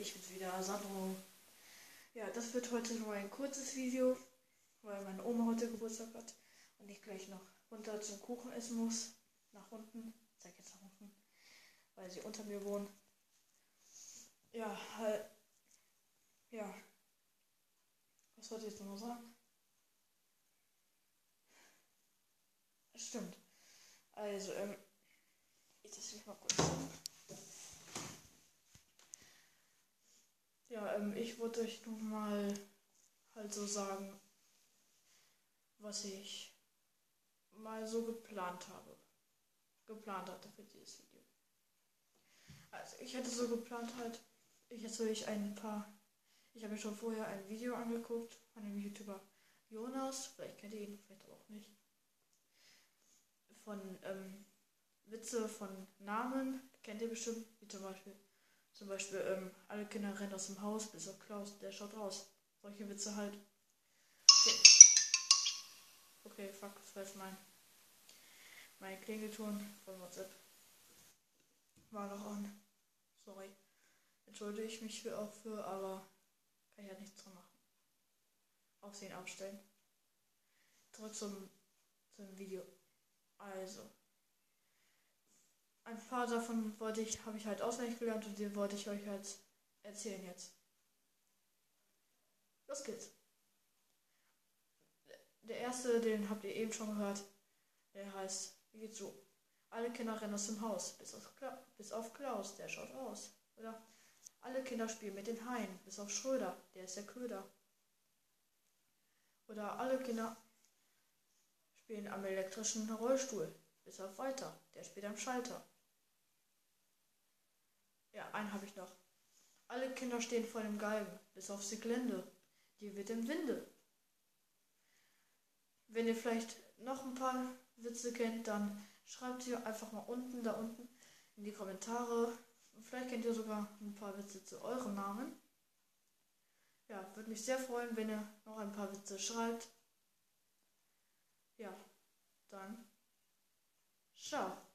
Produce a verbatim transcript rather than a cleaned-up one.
ich bin's wieder, Sandro. Ja, das wird heute nur ein kurzes Video, weil meine Oma heute Geburtstag hat und ich gleich noch runter zum Kuchen essen muss. Nach unten, ich sag jetzt nach unten, weil sie unter mir wohnen. Ja, halt, ja. Was wollte ich jetzt nochmal sagen? Stimmt. Also, ähm, ich setze mich mal kurz hin. Ja, ähm, ich wollte euch nun mal halt so sagen, was ich mal so geplant habe. Geplant hatte für dieses Video. Also, ich hätte so geplant halt, ich hätte euch ein paar, ich habe mir schon vorher ein Video angeguckt von dem YouTuber Jonas, vielleicht kennt ihr ihn, vielleicht aber auch nicht. Von, ähm, Witze von Namen, kennt ihr bestimmt, wie zum Beispiel, zum Beispiel, ähm, alle Kinder rennen aus dem Haus, bis auf Klaus, der schaut raus. Solche Witze halt. Okay, okay, fuck, das war jetzt mein, mein Klingelton von WhatsApp. War noch an. Sorry. Entschuldige ich mich für auch für, aber kann ich ja nichts dran machen. Aufsehen abstellen. Zurück zum, zum Video. Also. Ein paar davon wollte ich, habe ich halt auswendig gelernt und die wollte ich euch halt erzählen jetzt. Los geht's. Der erste, den habt ihr eben schon gehört, der heißt, wie geht's so? Alle Kinder rennen aus dem Haus, bis auf, Kla bis auf Klaus, der schaut raus. Oder alle Kinder spielen mit den Haien, bis auf Schröder, der ist der Köder. Oder alle Kinder spielen am elektrischen Rollstuhl, bis auf Walter, der spielt am Schalter. Ja, einen habe ich noch. Alle Kinder stehen vor dem Galgen, bis auf Sieglinde, die wird im Winde. Wenn ihr vielleicht noch ein paar Witze kennt, dann schreibt sie einfach mal unten, da unten in die Kommentare. Vielleicht kennt ihr sogar ein paar Witze zu euren Namen. Ja, würde mich sehr freuen, wenn ihr noch ein paar Witze schreibt. Ja, dann ciao.